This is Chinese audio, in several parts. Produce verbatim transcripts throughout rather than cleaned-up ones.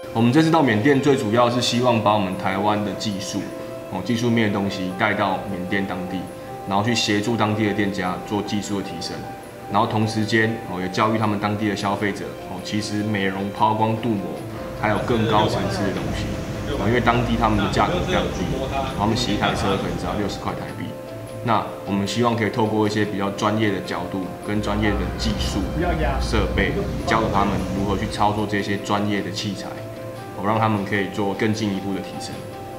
我们这次到缅甸，最主要是希望把我们台湾的技术，哦，技术面的东西带到缅甸当地，然后去协助当地的店家做技术的提升，然后同时间哦也教育他们当地的消费者，哦，其实美容、抛光、镀膜还有更高层次的东西，哦，因为当地他们的价格非常低，他们洗一台车可能只要六十块台币。那我们希望可以透过一些比较专业的角度跟专业的技术设备，教导他们如何去操作这些专业的器材。我让他们可以做更进一步的提升。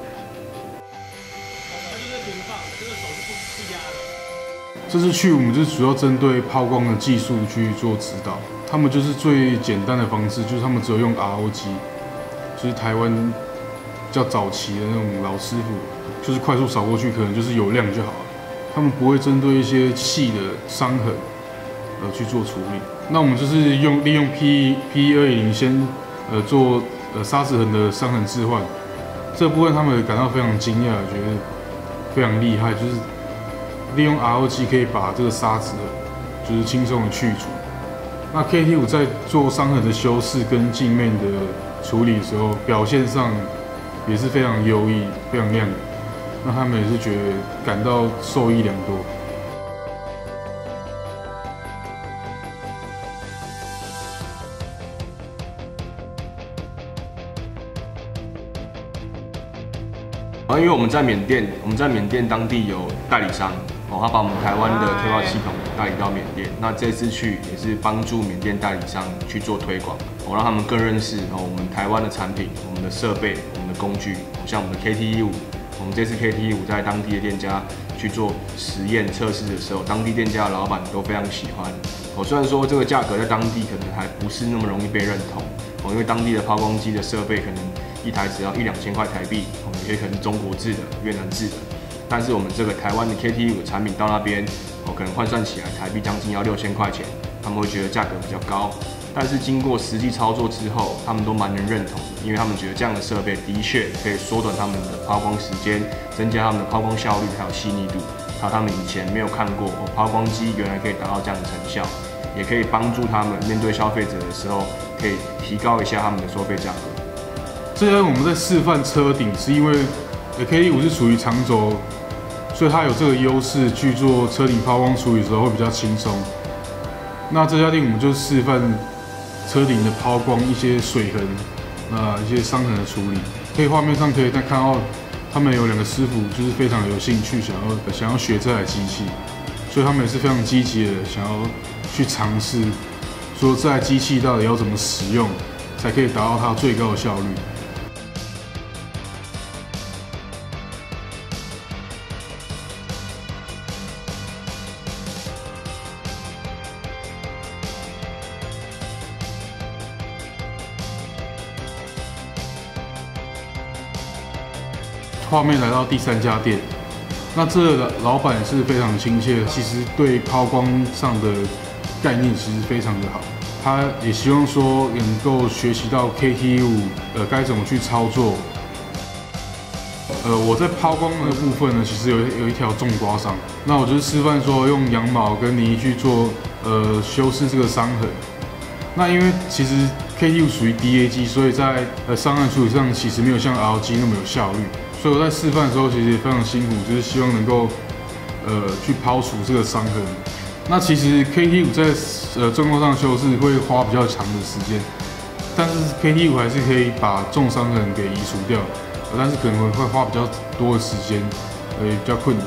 这次去我们就主要针对抛光的技术去做指导。他们就是最简单的方式，就是他们只有用 R O 机，就是台湾比较早期的那种老师傅，就是快速扫过去，可能就是有亮就好了。他们不会针对一些细的伤痕，呃去做处理。那我们就是用利用 P P 二一零先呃做。呃，砂纸痕的伤痕置换这部分，他们感到非常惊讶，觉得非常厉害，就是利用 R O 机可以把这个砂纸痕就是轻松的去除。那 K T 五在做伤痕的修饰跟镜面的处理的时候，表现上也是非常优异、非常亮眼。那他们也是觉得感到受益良多。 因为我们在缅甸，我们在缅甸当地有代理商，哦，他把我们台湾的推包系统代理到缅甸。那这次去也是帮助缅甸代理商去做推广，哦，让他们更认识哦我们台湾的产品、我们的设备、我们的工具，像我们的 K T 五，我们这次 K T 五在当地的店家去做实验测试的时候，当地店家的老板都非常喜欢。哦，虽然说这个价格在当地可能还不是那么容易被认同，哦，因为当地的抛光机的设备可能一台只要一两千块台币，哦，也可能中国制的、越南制的。但是我们这个台湾的 K T 五产品到那边，哦，可能换算起来台币将近要六千块钱，他们会觉得价格比较高。但是经过实际操作之后，他们都蛮能认同的，因为他们觉得这样的设备的确可以缩短他们的抛光时间，增加他们的抛光效率还有细腻度。还有他们以前没有看过，哦，抛光机原来可以达到这样的成效，也可以帮助他们面对消费者的时候，可以提高一下他们的收费价格。 这边我们在示范车顶，是因为 K T 五是属于长轴，所以它有这个优势去做车顶抛光处理的时候会比较轻松。那这家店我们就示范车顶的抛光一些水痕，那一些伤痕的处理。可以画面上可以再看到，他们有两个师傅就是非常有兴趣，想要想要学这台机器，所以他们也是非常积极的想要去尝试，说这台机器到底要怎么使用，才可以达到它最高的效率。画面来到第三家店，那这个老板是非常亲切，其实对抛光上的概念其实非常的好。他也希望说能够学习到 K T 五，呃，该怎么去操作。呃，我在抛光的部分呢，其实有有一条重刮伤，那我就是示范说用羊毛跟泥去做呃修饰这个伤痕。那因为其实 K T 五属于 D A 机，所以在呃伤痕处理上其实没有像 R 机那么有效率。所以我在示范的时候其实也非常辛苦，就是希望能够呃去抛除这个伤痕。那其实 K T 五在呃状况上修饰会花比较长的时间，但是 K T 五还是可以把重伤痕给移除掉，呃、但是可能会花比较多的时间，呃也比较困难。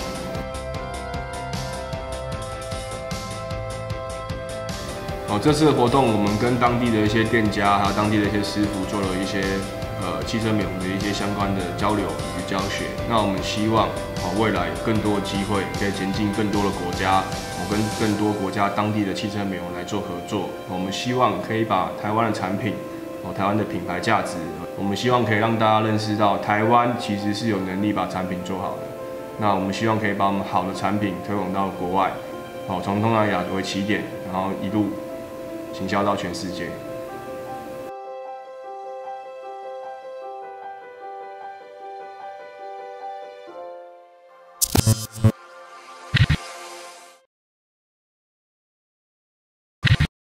哦，这次的活动我们跟当地的一些店家还有当地的一些师傅做了一些呃汽车美容的一些相关的交流与教学。那我们希望哦未来有更多的机会可以前进更多的国家，哦跟更多国家当地的汽车美容来做合作。我们希望可以把台湾的产品，哦台湾的品牌价值，我们希望可以让大家认识到台湾其实是有能力把产品做好的。那我们希望可以把我们好的产品推广到国外，哦从东南亚为起点，然后一路行销到全世界。